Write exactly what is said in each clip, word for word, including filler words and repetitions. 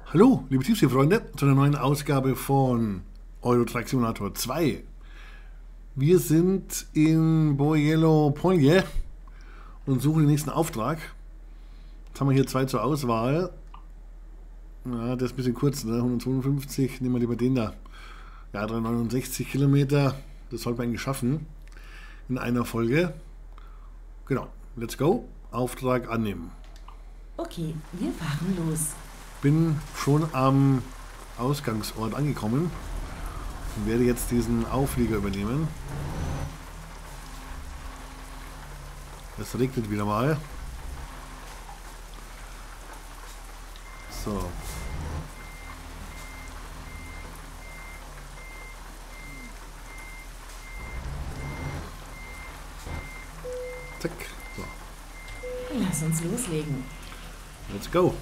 Hallo, liebe Tiefseefreunde, zu einer neuen Ausgabe von Euro Truck Simulator zwei. Wir sind in Boiello Polje und suchen den nächsten Auftrag. Jetzt haben wir hier zwei zur Auswahl. Ja, der ist ein bisschen kurz, ne? hundertzweiundfünfzig, nehmen wir lieber den da. Ja, dreihundertneunundsechzig Kilometer, das sollten wir eigentlich schaffen in einer Folge. Genau, let's go, Auftrag annehmen. Okay, wir fahren los. Bin schon am Ausgangsort angekommen und werde jetzt diesen Auflieger übernehmen. Es regnet wieder mal. So. Zack. So. Lass uns loslegen. Let's go.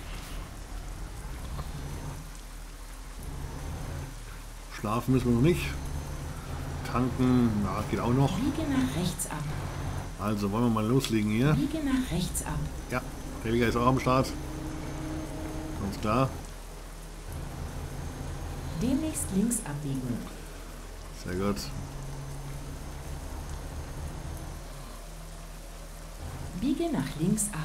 Schlafen müssen wir noch nicht. Tanken, na, geht auch noch. Biege nach rechts ab. Also wollen wir mal loslegen hier. Biege nach rechts ab. Ja, der Liga ist auch am Start. Ganz klar. Demnächst links abbiegen. Sehr gut. Biege nach links ab.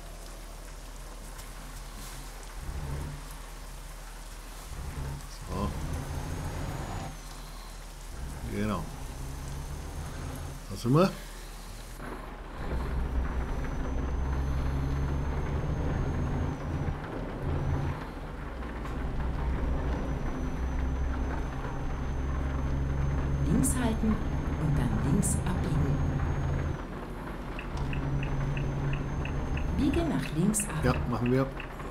So. Genau. Da sind wir. Links halten und dann links abbiegen. Biege nach links ab. Ja, machen wir.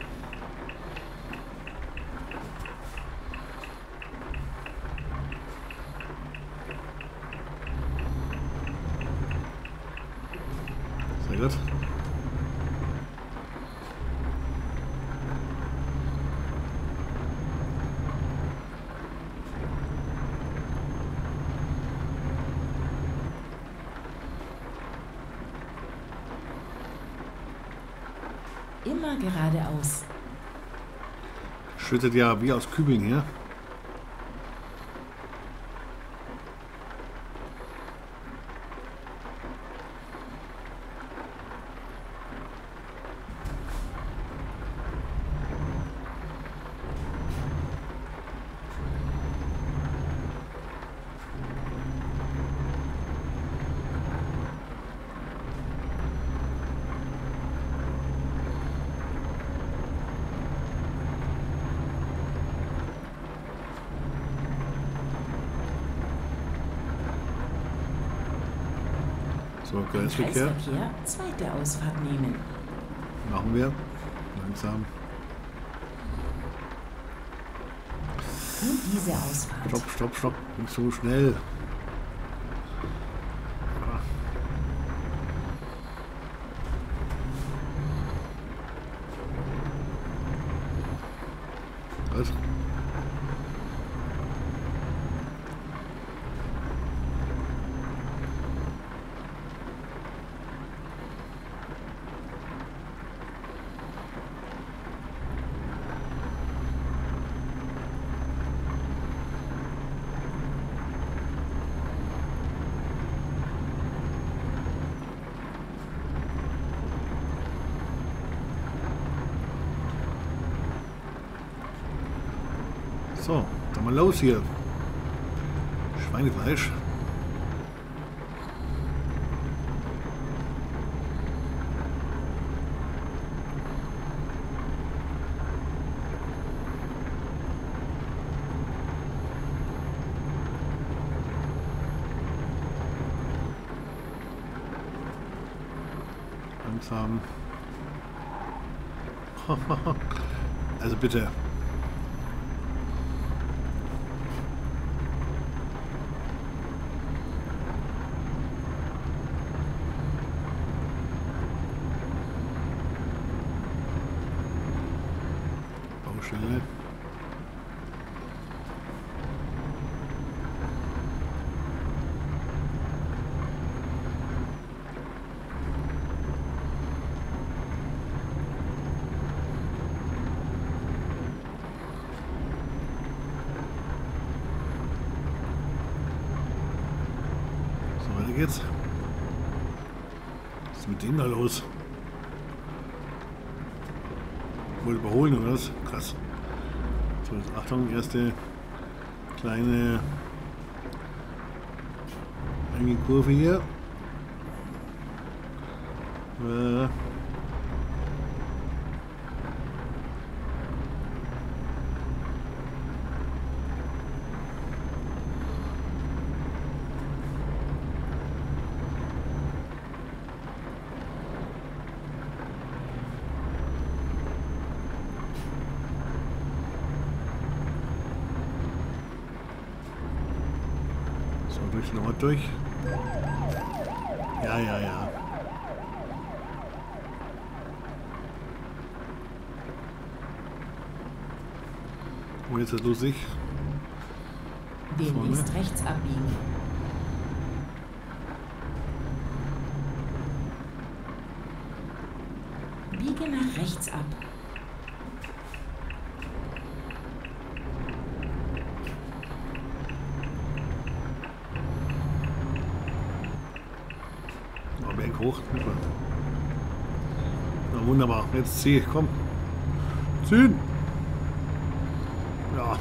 Sehr gut. Immer geradeaus. Schüttet ja wie aus Kübeln hier. So, Grenzverkehr. Kreisverkehr, zweite Ausfahrt nehmen. Machen wir. Langsam. Und diese Ausfahrt. Stopp, stopp, stopp. Nicht so schnell. Was? So, dann mal los hier. Schweinefleisch. Langsam. Also bitte. Baustelle. geht's. Was ist mit dem da los? Wohl überholen oder was? Krass. So, jetzt Achtung, erste kleine eine Kurve hier. Äh. So, durch den Ort durch. Ja, ja, ja. Und jetzt ist lustig. Demnächst rechts abbiegen. Biege nach rechts ab. Oh, Berg hoch. Na wunderbar. Jetzt zieh, komm. Ziehen! Ja.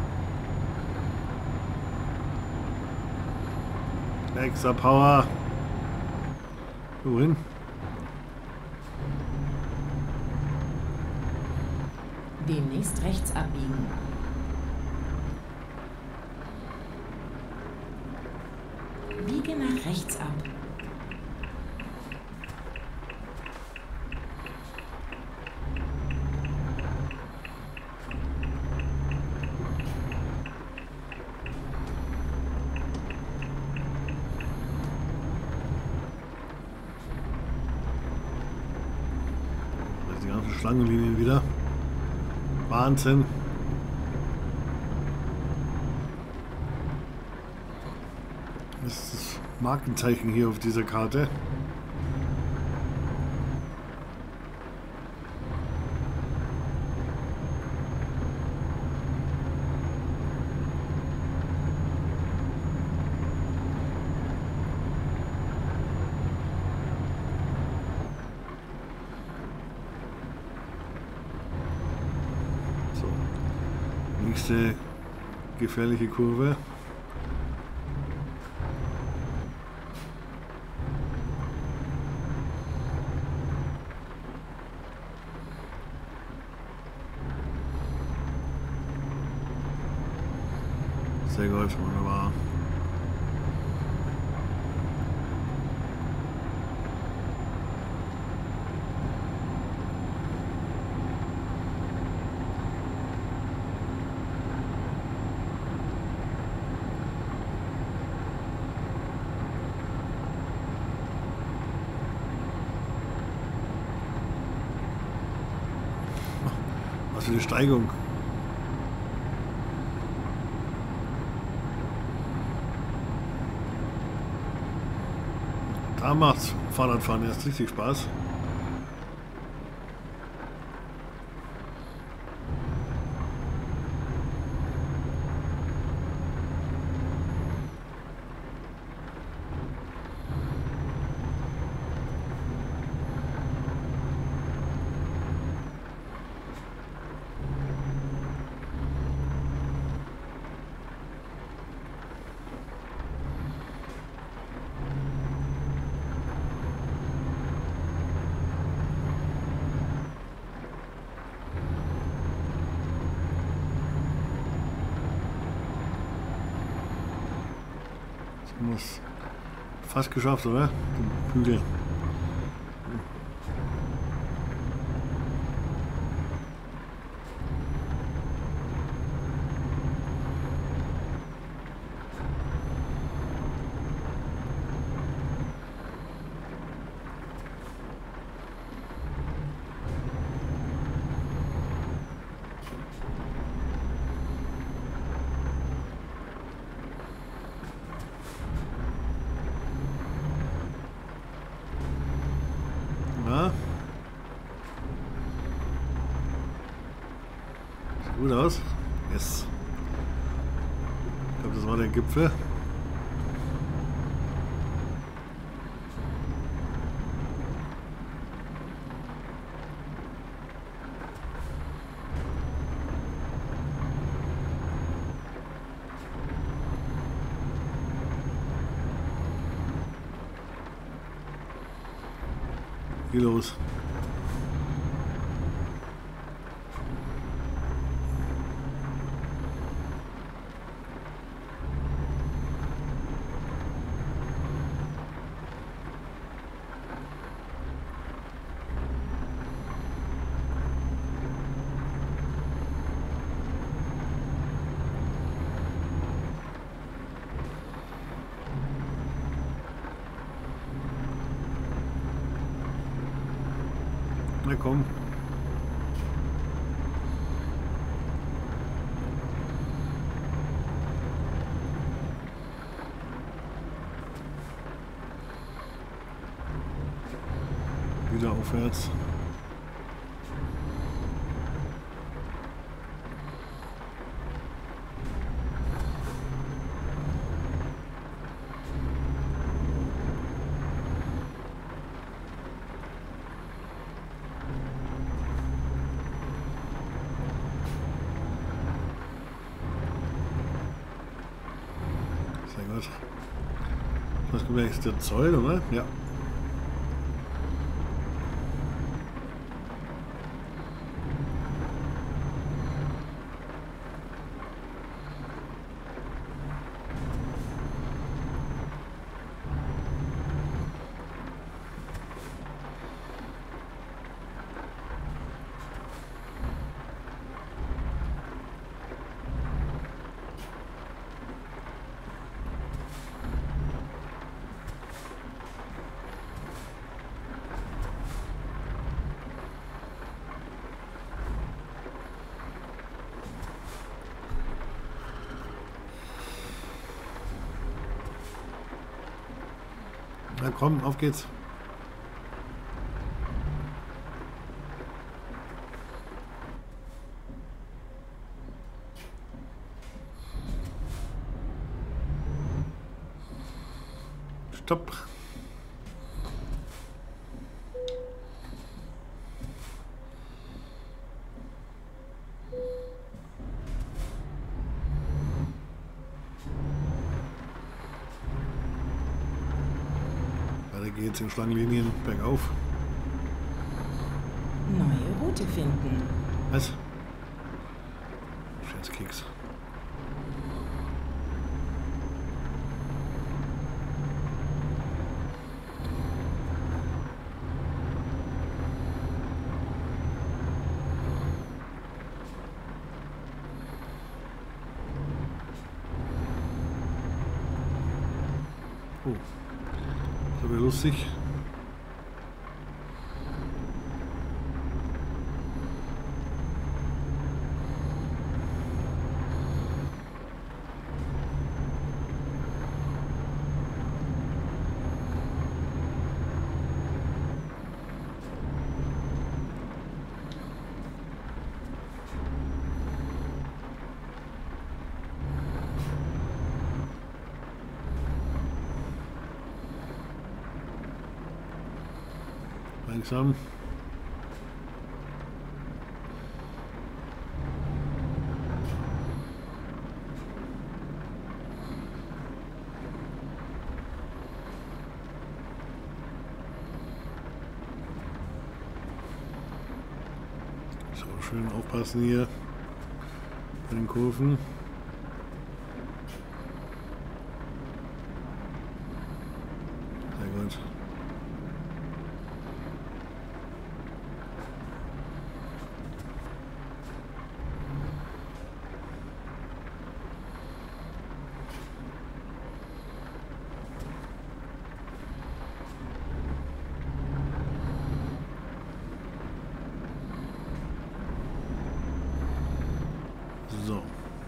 Extra Power. Wohin? Demnächst rechts abbiegen. Biege nach rechts ab. Die ganzen Schlangenlinien wieder. Wahnsinn. Das ist das Markenzeichen hier auf dieser Karte. Nächste gefährliche Kurve. Sehr gut, wunderbar. Was für eine Steigung. Da macht's Fahrradfahren erst richtig Spaß. Haben wir es fast geschafft, oder? Den Hügel. Na? Sieht gut aus. Yes. Ich glaube, das war der Gipfel. Geh los. Na komm. Wieder aufwärts. Sehr gut. Was kommt jetzt der Zoll, oder? Ja. Na komm, auf geht's. Stopp. Weiter geht's in Schlangenlinien bergauf. Neue Route finden. Was? Scherzkeks. Oh, das wird lustig. Langsam. So, schön aufpassen hier bei den Kurven. Sehr gut. So.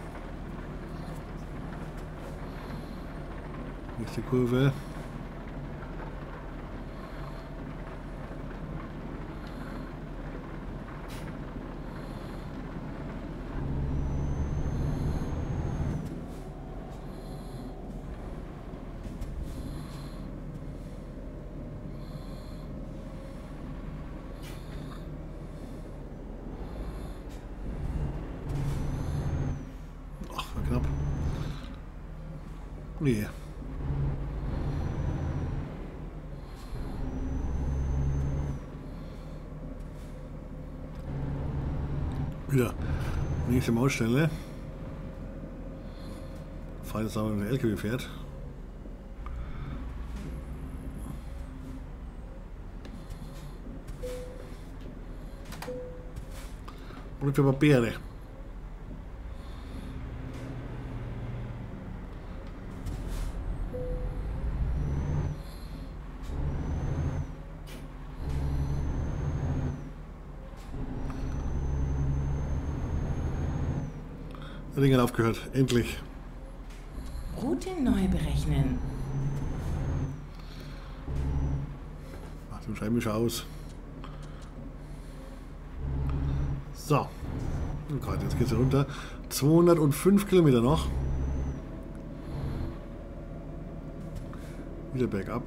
Nächste Kurve. Knapp. Nee. wieder. Nächste Mautstelle. Falls aber ein L K W fährt. Und für Beere. Der Ding hat aufgehört. Endlich. Route neu berechnen. Ach, den Scheibenwischer aus. So. Oh Gott, jetzt geht's runter. zweihundertfünf Kilometer noch. Wieder bergab.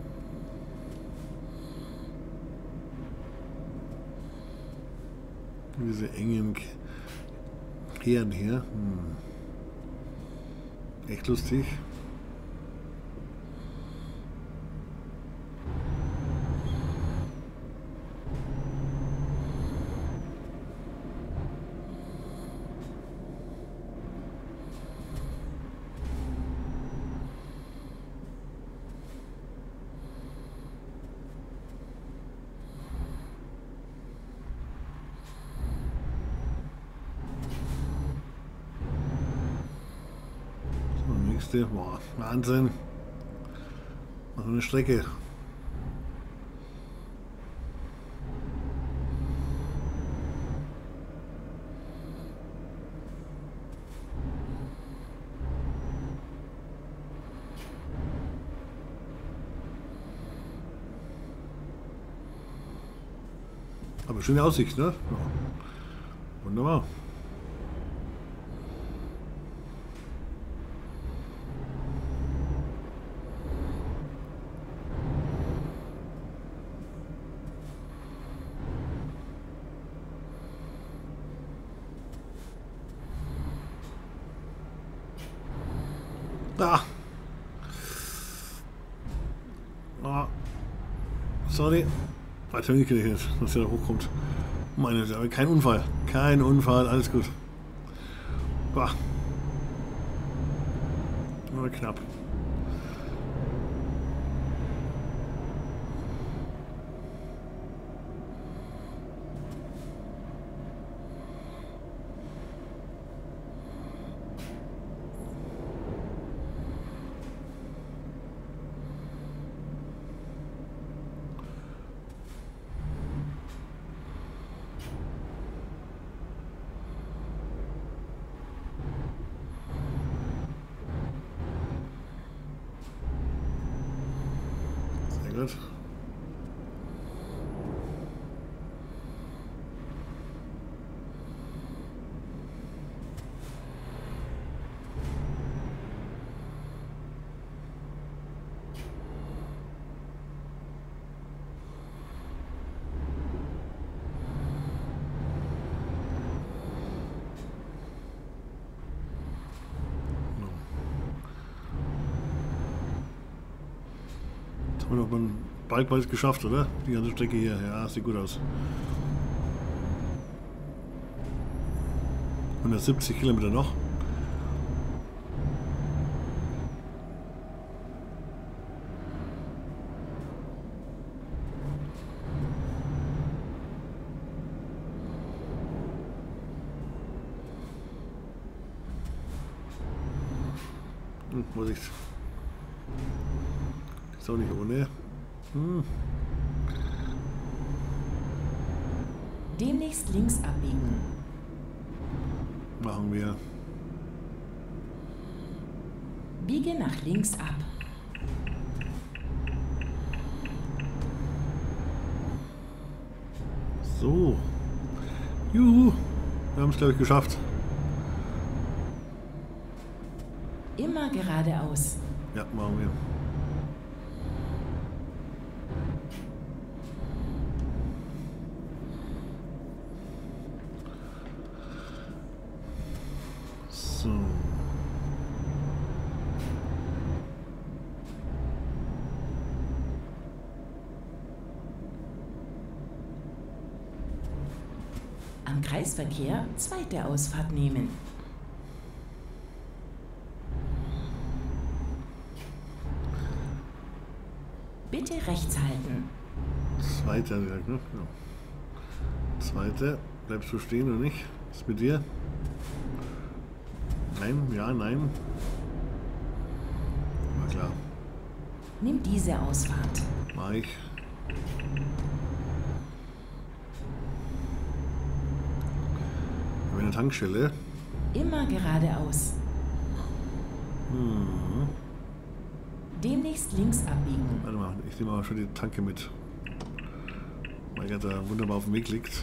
Diese engen Kehren hier. Hm. Echt lustig. Boah, Wahnsinn. Noch eine Strecke. Aber schöne Aussicht, ne? Ja. Wunderbar. Ah. Ah. Sorry. Weiter nicht gerechnet, dass er da hochkommt. Meine, aber kein Unfall. Kein Unfall, alles gut. Bah. Nur knapp. Gut. Haben wir noch mal bald bald geschafft, oder? Die ganze Strecke hier. Ja, sieht gut aus. hundertsiebzig Kilometer noch. Hm, Vorsicht. Ist auch nicht ohne. Hm. Demnächst links abbiegen. Machen wir. Biege nach links ab. So. Juhu. Wir haben es, glaube ich, geschafft. Immer geradeaus. Ja, machen wir. So. Am am Kreisverkehr zweite Ausfahrt nehmen. Bitte rechts halten. Zweite, hat er gesagt, ne? Ja. Zweite. Bleibst du stehen oder nicht? Was ist mit dir? Nein, ja, nein. War klar. Nimm diese Ausfahrt. Mach ich. Eine Tankstelle. Immer geradeaus. Hm. Demnächst links abbiegen. Warte mal, ich nehme aber schon die Tanke mit. Weil er da wunderbar auf dem Weg liegt.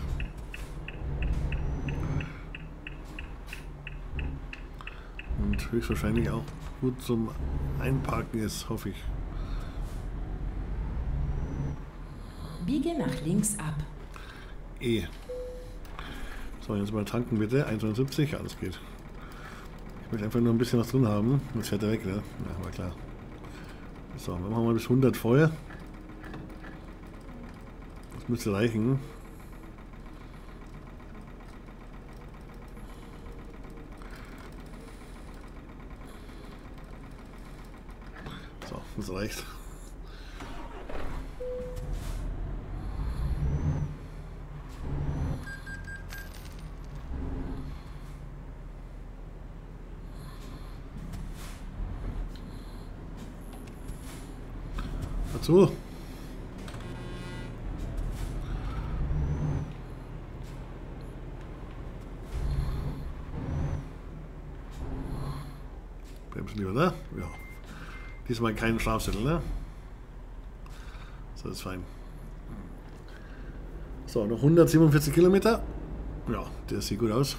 Und höchstwahrscheinlich auch gut zum Einparken ist, hoffe ich. Biege nach links ab. E. So, jetzt mal tanken bitte. hundertsiebzig, ja, das geht. Ich möchte einfach nur ein bisschen was drin haben. Jetzt fährt er weg, ne? Ja, war klar. So, wir machen mal bis hundert voll. Das müsste reichen. So, das reicht. Dazu. Bremsen lieber, ne? Ja. Diesmal keinen Strafzettel, ne? So, ist fein. So, noch hundertsiebenundvierzig Kilometer. Ja, der sieht gut aus.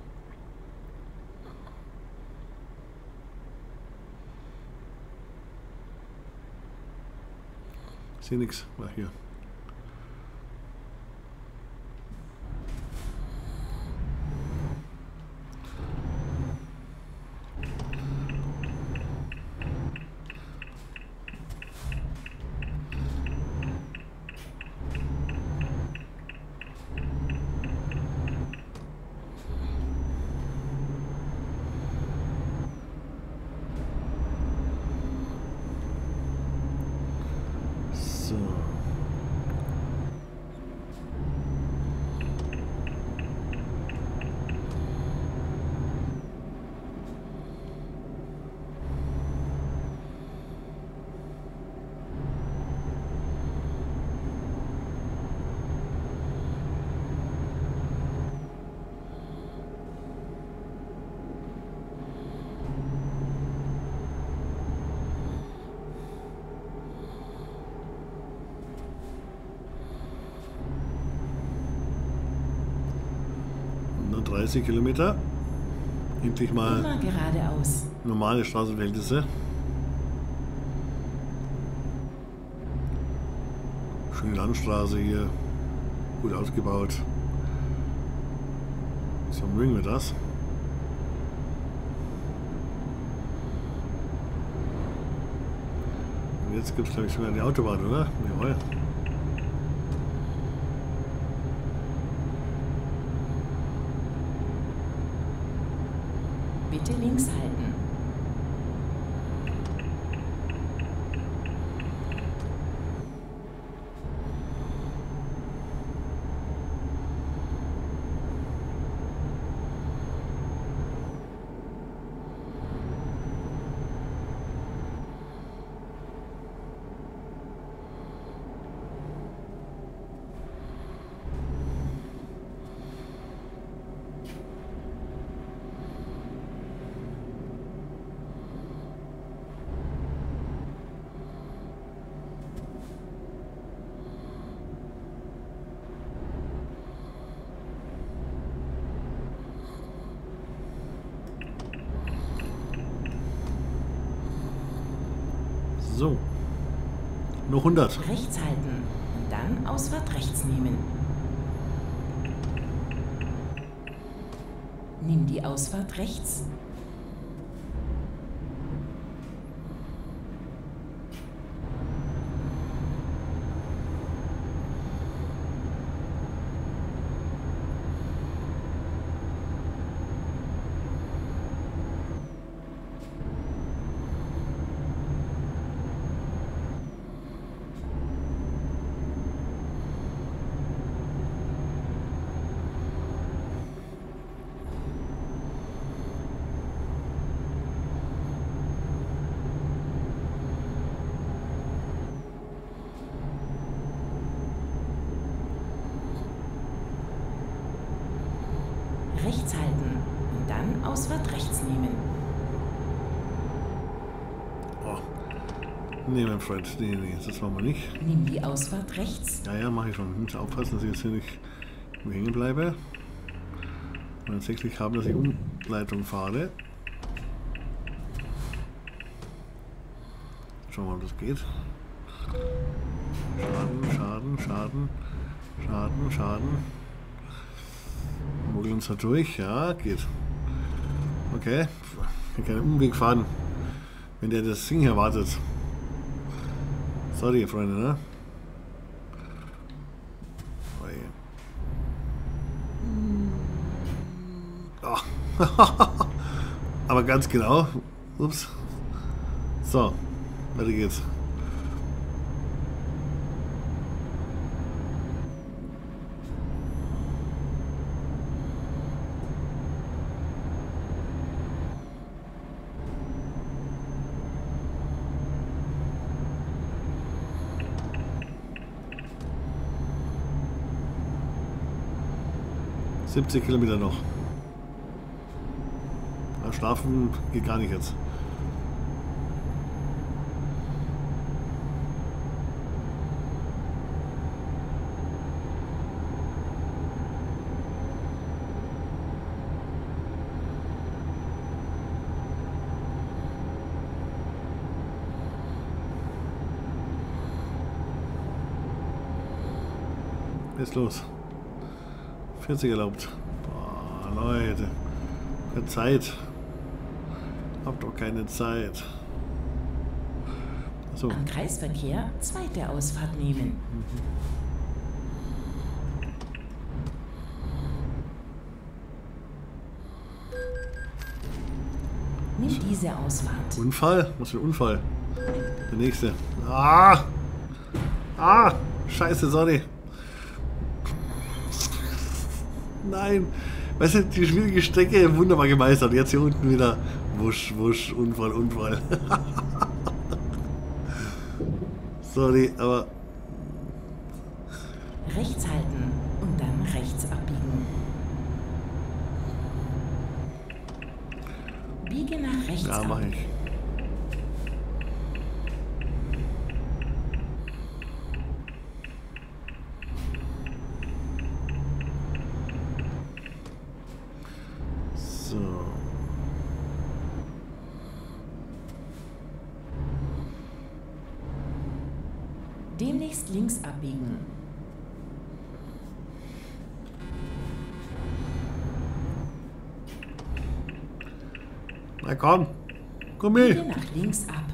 Ich sehe nichts. Ach, hier. So. dreißig Kilometer. Endlich mal Immer geradeaus. normale Straßenverhältnisse. Schöne Landstraße hier. Gut ausgebaut. So mögen wir das. Und jetzt gibt es, glaube ich, sogar die Autobahn, oder? Jawohl. Bitte links halten. So. Noch hundert. Rechts halten und dann Ausfahrt rechts nehmen. Nimm die Ausfahrt rechts. Ausfahrt rechts nehmen. Oh. Nee, mein Freund. Nee, nee, das machen wir nicht. Nimm die Ausfahrt rechts. Ja, ja, mache ich schon. Ich muss aufpassen, dass ich jetzt hier nicht hängen bleibe. Und tatsächlich haben, dass ich Umleitung fahre. Schauen wir mal, ob das geht. Schaden, Schaden, Schaden, Schaden, Schaden. Mogeln uns da durch. Ja, geht. Okay. Ich kann keinen Umweg fahren, wenn der das Ding hier wartet. Sorry, Freunde, ne? Oh. Aber ganz genau. Ups. So, weiter geht's. siebzig Kilometer noch. Ja, schlafen geht gar nicht jetzt. Jetzt los. vierzig erlaubt. Boah, Leute. Keine Zeit. Habt doch keine Zeit. So. Am Kreisverkehr zweite Ausfahrt nehmen. Nimm diese Ausfahrt. Unfall? Was für ein Unfall? Der nächste. Ah! Ah! Scheiße, sorry. Nein. Weißt du, die schwierige Strecke wunderbar gemeistert. Jetzt hier unten wieder wusch, wusch, Unfall, Unfall. Sorry, aber... Rechts halten und dann rechts abbiegen. Biege nach rechts Ja, ab. mach ich. So. Demnächst links abbiegen. Na komm, komm Biege her. nach links ab.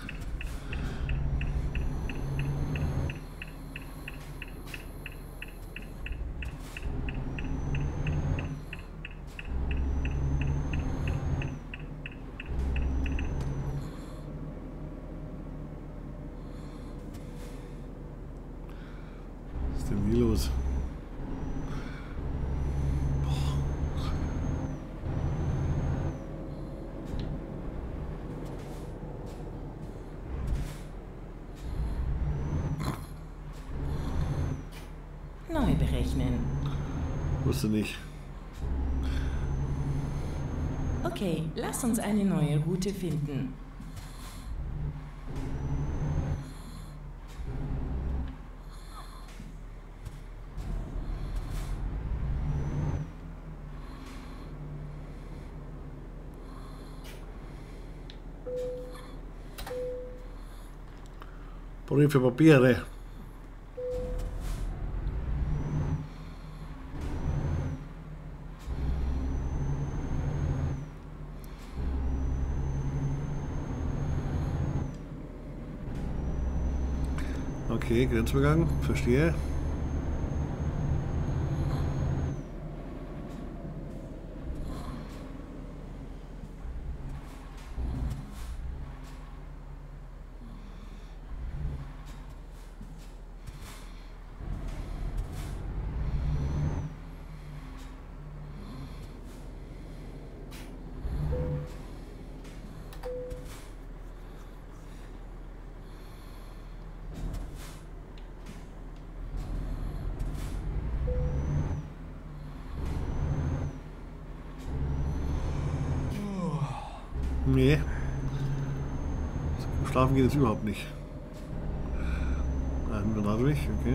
Was ist denn hier los? Neu berechnen. Wusste nicht. Okay, lass uns eine neue Route finden. Brief für Papiere. Okay, Grenzübergang, verstehe. Nee. Schlafen geht jetzt überhaupt nicht. Einen wir dadurch, okay.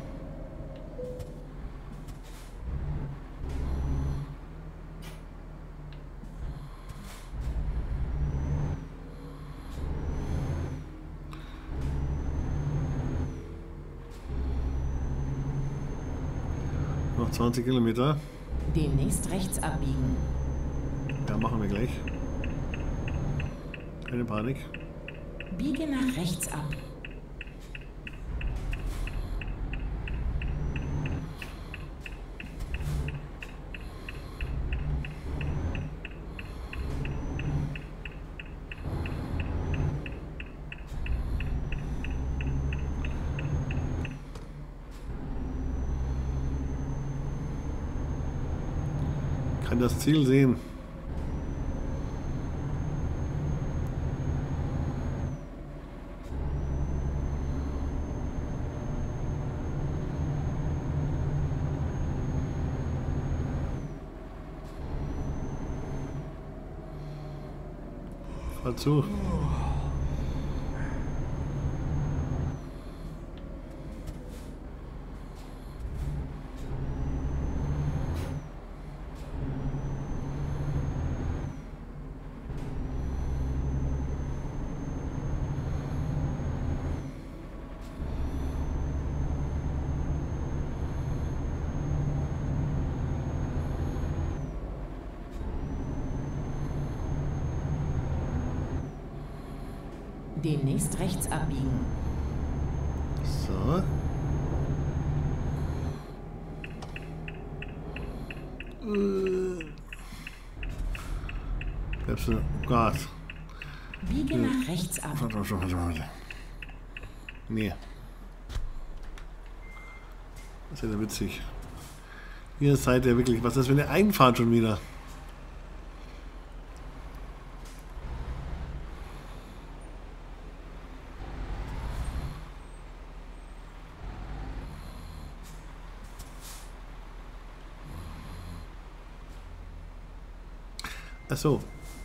Noch zwanzig Kilometer. Demnächst rechts abbiegen. Ja, machen wir gleich. Keine Panik. Biege nach rechts ab. Kann das Ziel sehen. Fahr zu. Demnächst rechts abbiegen. So. Äh. Bleibst du? Oh Gott. Biege nach rechts ab. Warte, warte, warte, warte. Nee. Das ist ja witzig. Ihr seid ja wirklich. Was ist das für eine Einfahrt schon wieder? Ach so.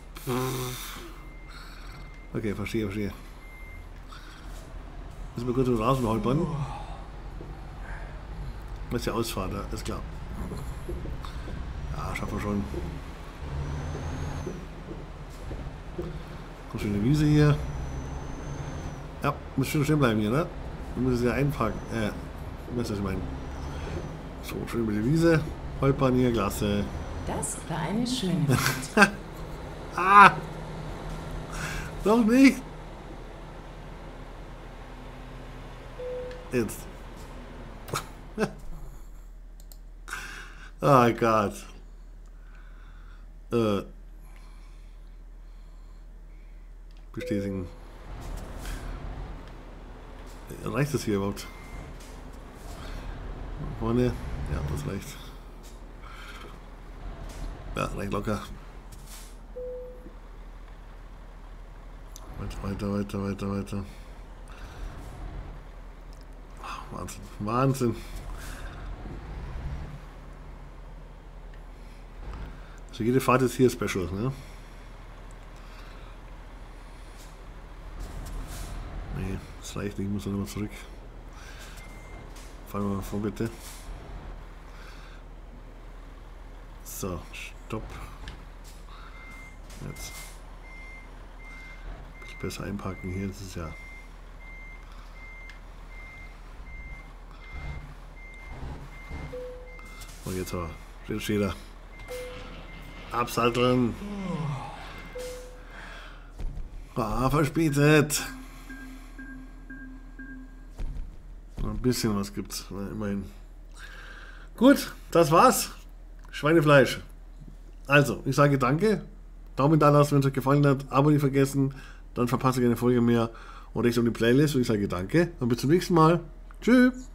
Okay, verstehe, verstehe. Müssen wir kurz über den Rasen holpern. Das ist ja Ausfahrt, ja, ist klar. Ja, schaffen wir schon. Kommt schon eine Wiese hier. Ja, muss schon stehen bleiben hier, ne? Wir müssen sie ja einpacken. Äh, was ist das ich meine? So, schön über die Wiese. Holpern hier, klasse. Das war eine schöne Fahrt. Ah! Noch nicht! Jetzt. Oh Gott. Äh. Bestätigen. Reicht das hier überhaupt? Vorne? Ja, das reicht. Ja, reicht locker. Weiter, weiter, weiter, weiter. Oh, Wahnsinn, Wahnsinn. Also jede Fahrt ist hier special, ne? Nee, das reicht nicht, ich muss dann nochmal zurück. Fahren wir mal vor, bitte. So, stopp. Jetzt. Ein bisschen besser einparken hier, das ist ja. Und jetzt aber. Jetzt steht er. Absatteln. Ah, verspätet. Ein bisschen was gibt's, immerhin. Gut, das war's. Schweinefleisch. Also, ich sage danke. Daumen da lassen, wenn es euch gefallen hat. Abo nicht vergessen. Dann verpasse ich keine Folge mehr. Und ich um die Playlist und ich sage danke. Und bis zum nächsten Mal. Tschüss.